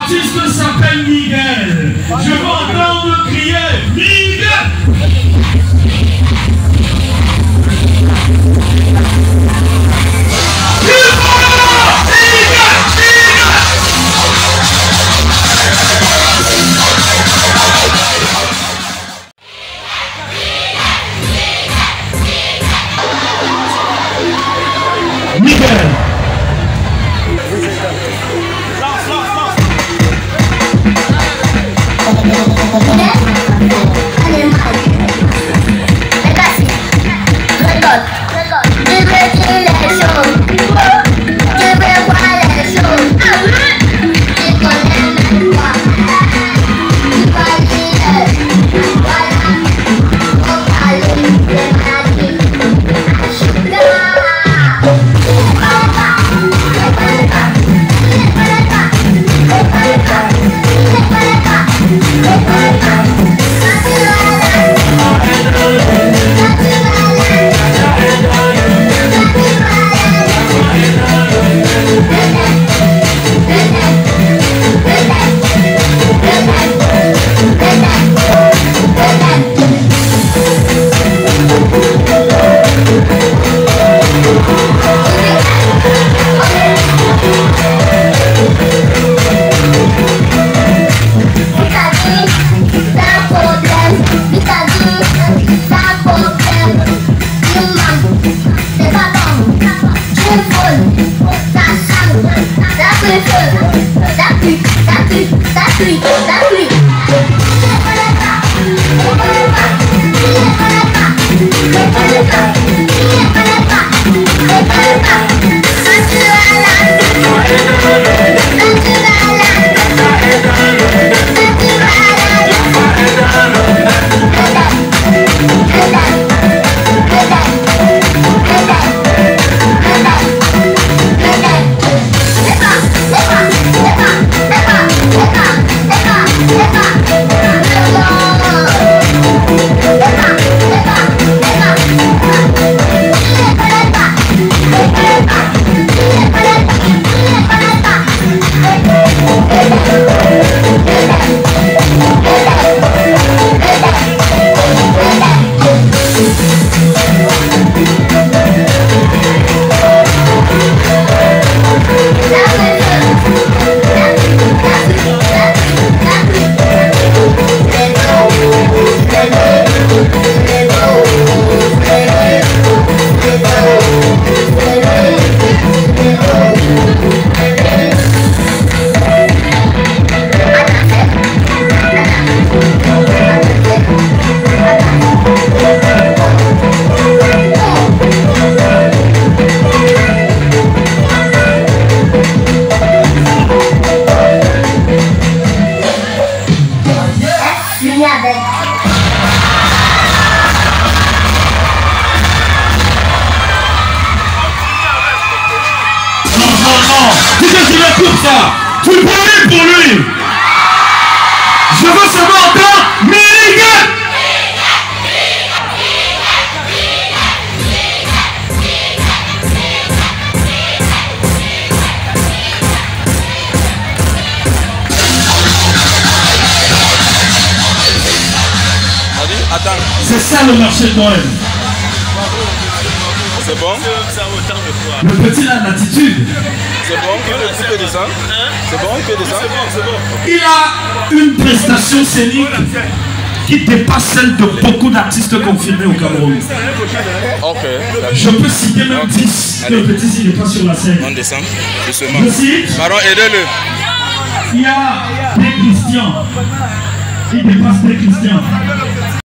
L'artiste s'appelle Miguel. Je veux entendre crier Miguel. Miguel. Tu le promets pour lui. Je veux savoir entendre Miguel. Attends. C'est ça le marché de Noël. C'est bon? Le petit a l'attitude. C'est bon? Il peut descendre? C'est bon? Il peut descendre? C'est bon. Il a une prestation scénique qui dépasse celle de beaucoup d'artistes confirmés au Cameroun. Ok. Je peux citer même 10. Le petit s'il n'est pas sur la scène. On descend doucement. Je cite. Pardon, aidez-le. Il y a des Christians. Il dépasse des Christians.